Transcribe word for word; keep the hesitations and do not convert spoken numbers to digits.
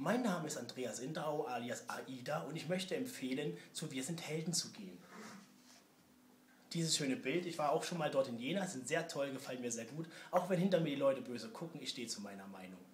Mein Name ist Andreas Inderau alias Aida und ich möchte empfehlen, zu Wir sind Helden zu gehen. Dieses schöne Bild, ich war auch schon mal dort in Jena, sind sehr toll, gefallen mir sehr gut. Auch wenn hinter mir die Leute böse gucken, ich stehe zu meiner Meinung.